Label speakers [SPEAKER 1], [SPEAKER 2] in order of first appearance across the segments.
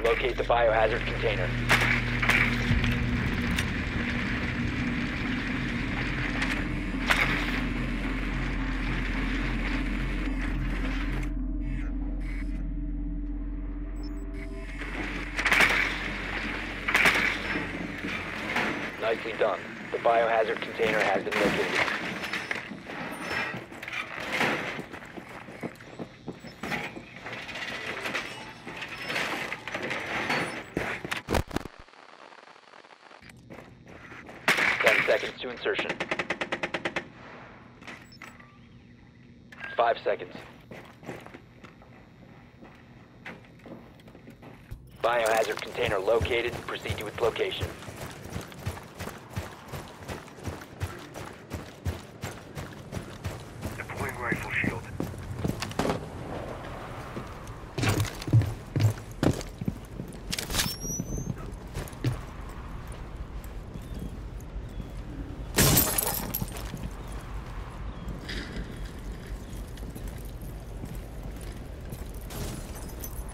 [SPEAKER 1] Locate the biohazard container. Nicely done. The biohazard container has been located. Seconds to insertion. 5 seconds. Biohazard container located. Proceed to its location.
[SPEAKER 2] Deploying rifle shield.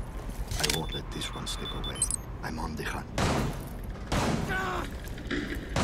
[SPEAKER 3] I won't let this one slip away. I'm on the hunt.